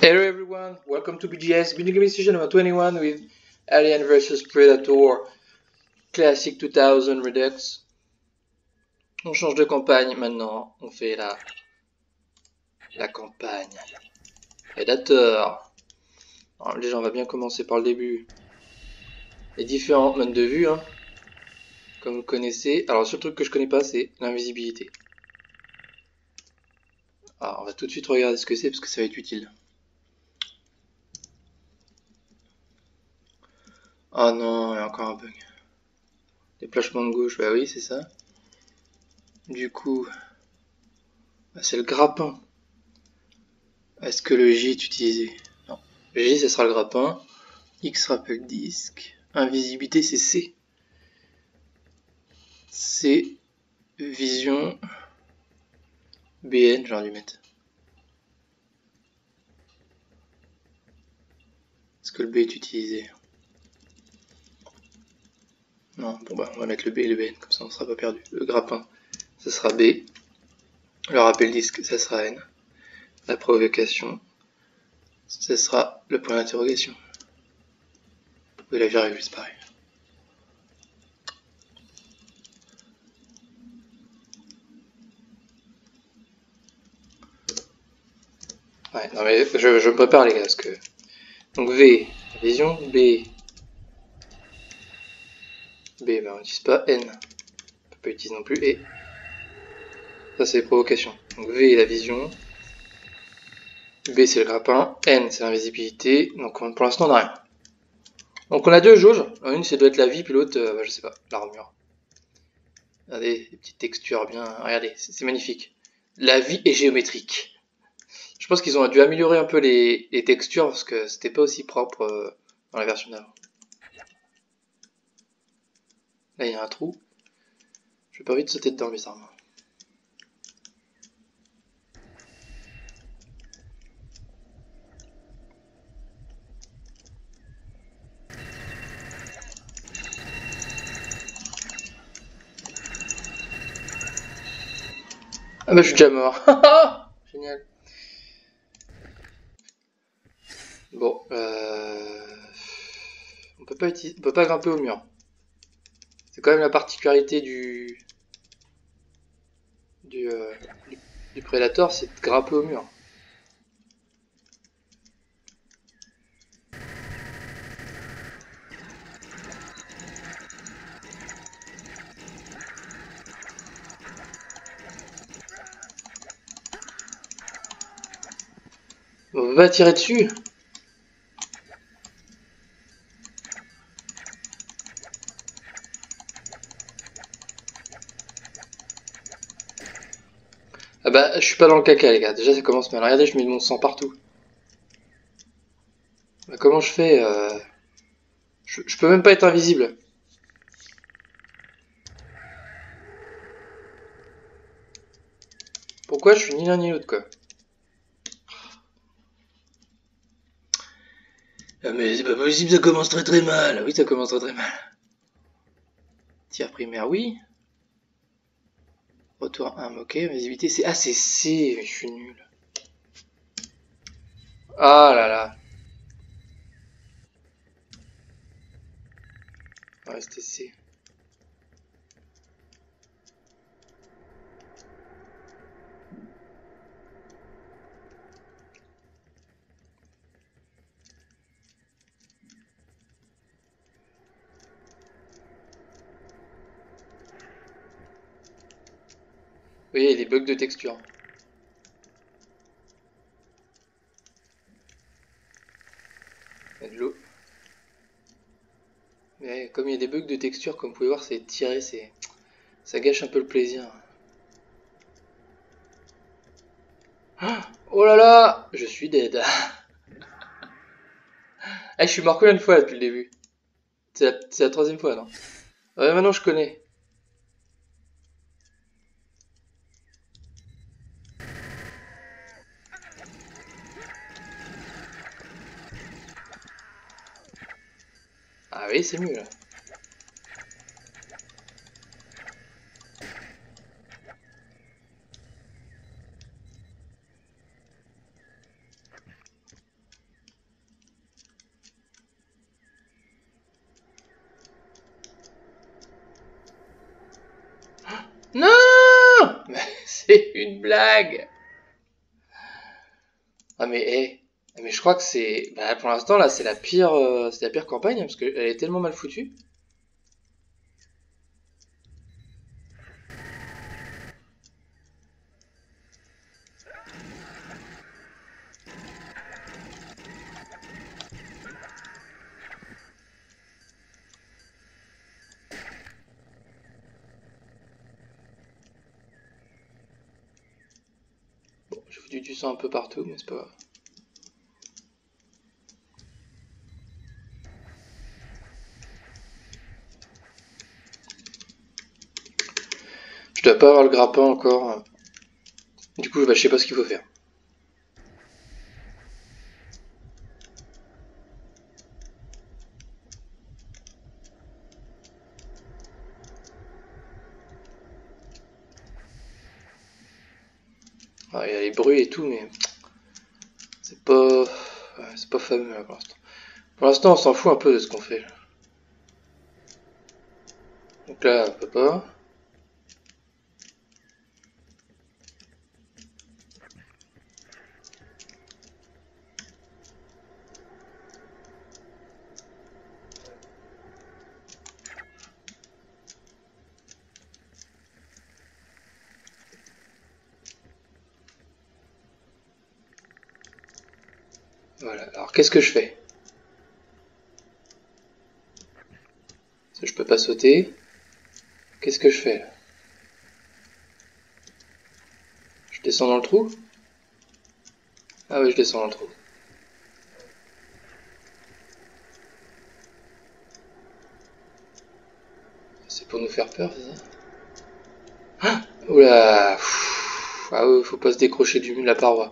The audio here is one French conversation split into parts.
Hello everyone, welcome to BGS, Video Gaming Station number 21 with Alien vs Predator Classic 2000 Redux. On change de campagne maintenant, on fait la campagne Predator. Alors, déjà on va bien commencer par le début. Les différents modes de vue, hein, comme vous connaissez. Alors le seul truc que je connais pas c'est l'invisibilité. Alors on va tout de suite regarder ce que c'est parce que ça va être utile. Oh non, il y a encore un bug. Déplacement de gauche, bah oui c'est ça. Du coup, c'est le grappin. Est-ce que le J est utilisé? Non. Le J, ce sera le grappin. X rappel disque. Invisibilité, c'est C. C. Vision. BN, j'aurais dû mettre. Est-ce que le B est utilisé? Non, bon bah on va mettre le B et le BN, comme ça on ne sera pas perdu. Le grappin, ça sera B. Le rappel disque, ça sera N. La provocation, ça sera le point d'interrogation. Oui, la virgule, c'est pareil. Ouais, non mais je me prépare les gars, parce que... Donc V, vision, B, ben on n'utilise pas, N, on peut pas utiliser non plus, et ça c'est les provocations. Donc V la vision, B c'est le grappin, N c'est l'invisibilité, donc pour l'instant on n'a rien. Donc on a deux jauges, une c'est doit être la vie, puis l'autre, je sais pas, l'armure. Regardez, les petites textures bien, regardez, c'est magnifique. La vie est géométrique. Je pense qu'ils ont dû améliorer un peu les textures, parce que c'était pas aussi propre dans la version d'avant. Là il y a un trou, je vais pas envie de sauter dedans bizarrement. Ah bah je suis déjà mort. Génial. Bon, on peut pas grimper au mur. C'est quand même la particularité du Predator, c'est de grimper au mur. On va tirer dessus. Ah bah, je suis pas dans le caca, les gars. Déjà, ça commence mal. Regardez, je mets de mon sang partout. Bah, comment je fais je peux même pas être invisible. Pourquoi je suis ni l'un ni l'autre, quoi? Ah mais c'est pas possible, ça commence très très mal. Oui, ça commence très très mal. Tir primaire, oui. Retour 1, ok. Visibilité, c'est... Ah, c'est C. Je suis nul. Ah là là. Ouais, c'était C. Oui, il y a des bugs de texture. Il y a de l'eau. Mais comme il y a des bugs de texture, comme vous pouvez voir, c'est tiré, ça gâche un peu le plaisir. Oh là là, je suis dead. Ah, je suis mort combien de fois là, depuis le début? C'est la troisième fois, non? Ouais, maintenant je connais. Ah oui, c'est mieux là. Mais c'est une blague. Ah mais mais je crois que c'est... Bah, pour l'instant là c'est la pire campagne parce qu'elle est tellement mal foutue. Bon, j'ai foutu du sang un peu partout mais c'est pas grave. Je dois pas avoir le grappin encore. Du coup, bah, je sais pas ce qu'il faut faire. Ah, il y a les bruits et tout, mais c'est pas... Ouais, c'est pas fameux là, pour l'instant. Pour l'instant, on s'en fout un peu de ce qu'on fait. Donc là, on peut pas. Voilà, alors qu'est-ce que je fais? Je peux pas sauter. Qu'est-ce que je fais là? Je descends dans le trou? Ah oui, je descends dans le trou. C'est pour nous faire peur, c'est ça? Ah, oula. Ah ouais, faut pas se décrocher de la paroi.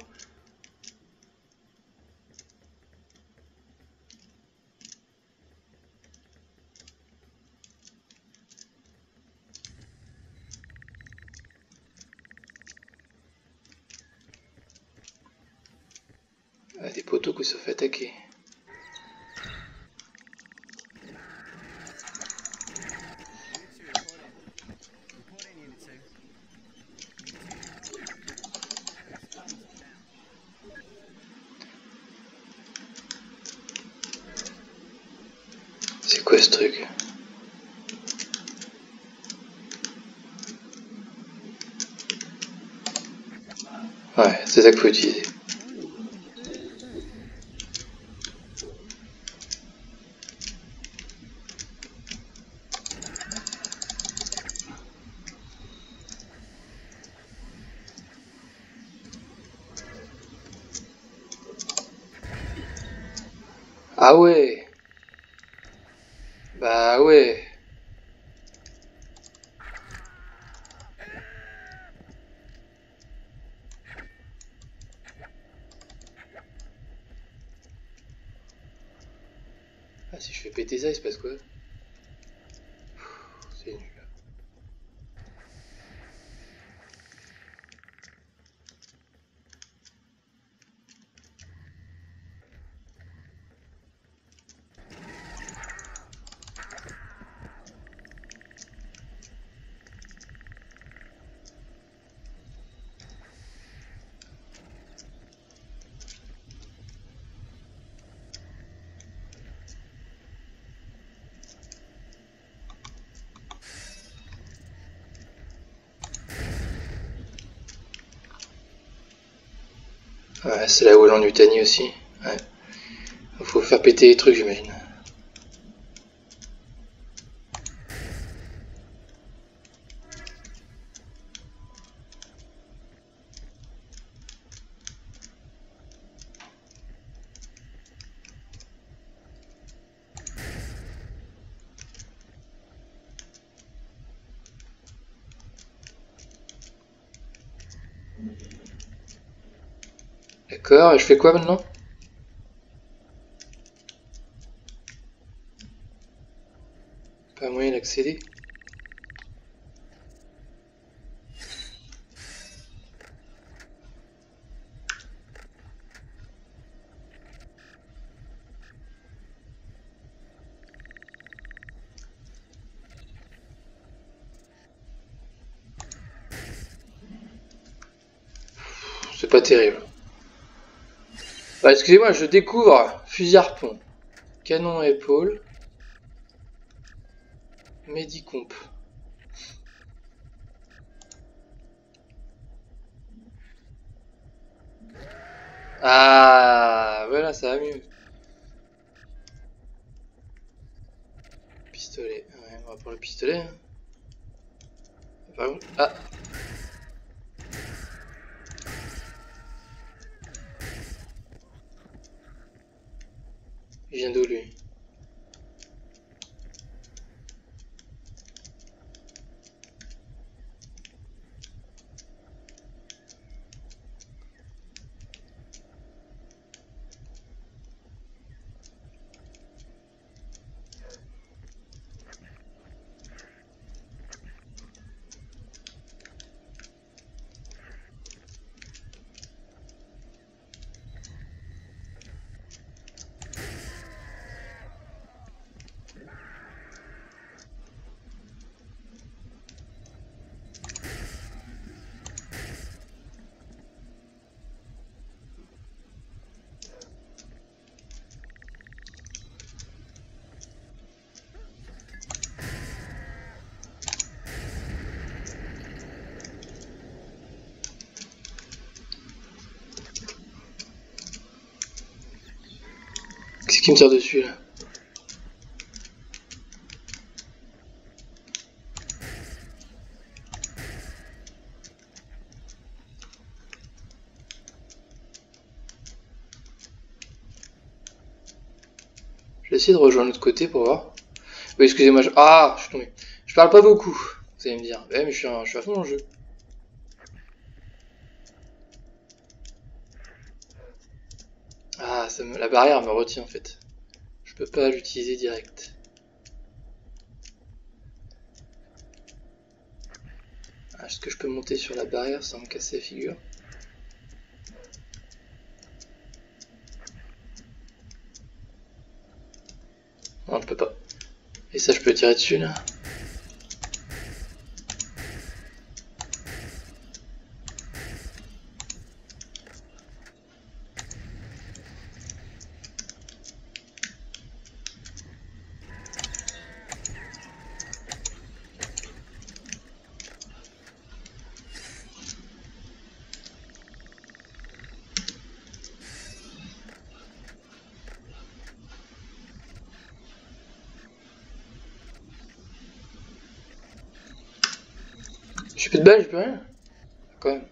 Ah, des poteaux qui se fait attaquer. C'est quoi ce truc? Ouais, c'est ça qu'il faut utiliser. Ah ouais. Bah ouais. Ah, si je fais péter ça, il se passe quoi? C'est nul. Ouais, c'est là où elle en Utanie aussi. Ouais. Faut faire péter les trucs, j'imagine. D'accord, et je fais quoi maintenant? Pas moyen d'accéder? c'est pas terrible. Bah, excusez-moi, je découvre fusil harpon, canon à épaule, Medicomp. Ah, voilà, ça va mieux. Pistolet, ouais, on va prendre le pistolet. Hein. Par contre, ah. Il vient d'où lui? Qu'est-ce qui me tire dessus là? Je vais essayer de rejoindre l'autre côté pour voir. Oui, excusez-moi, ah, je suis tombé. Je parle pas beaucoup, vous allez me dire. Ouais, mais je suis à fond dans le jeu. Ah, la barrière me retient en fait. Je peux pas l'utiliser direct. Ah, est-ce que je peux monter sur la barrière sans me casser la figure? Non, je peux pas. Et ça, je peux tirer dessus là. J'ai plus de balles, j'ai plus rien. Quand même.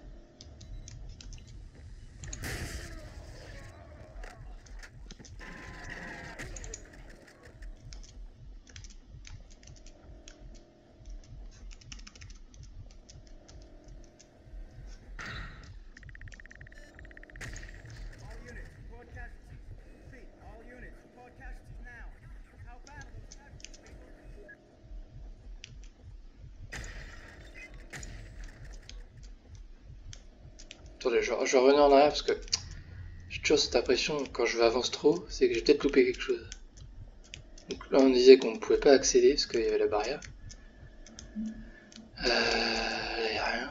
Attendez, je vais revenir en arrière parce que j'ai toujours cette impression quand je avance trop, c'est que j'ai peut-être loupé quelque chose. Donc là on disait qu'on ne pouvait pas accéder parce qu'il y avait la barrière. Là il n'y a rien.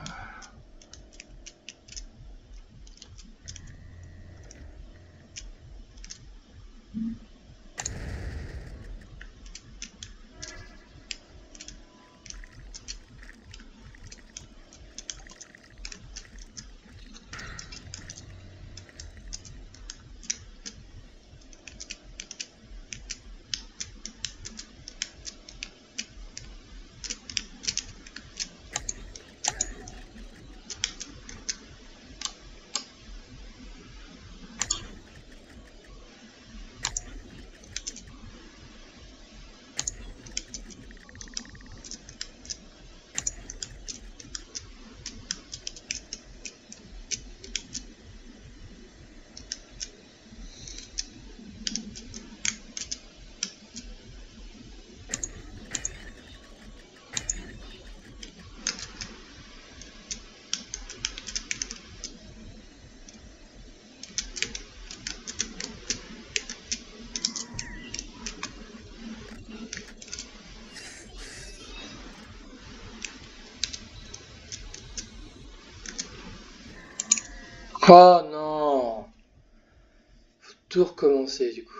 Oh non! Faut tout recommencer du coup.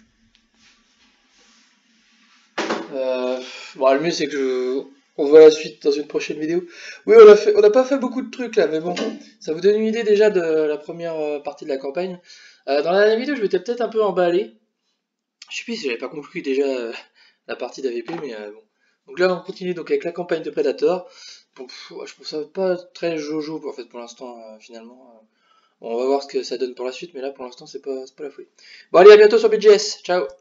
Euh, bon, le mieux c'est que on voit la suite dans une prochaine vidéo. Oui, on n'a pas fait beaucoup de trucs là, mais bon, ça vous donne une idée déjà de la première partie de la campagne. Dans la dernière vidéo, je m'étais peut-être un peu emballé. Je sais plus si j'avais pas compris déjà la partie d'AVP, mais bon. Donc là, on continue donc avec la campagne de Predator. Bon, je trouve ça pas très jojo en fait pour l'instant, finalement. On va voir ce que ça donne pour la suite, mais là pour l'instant c'est pas la folie. Bon allez, à bientôt sur BGS, ciao!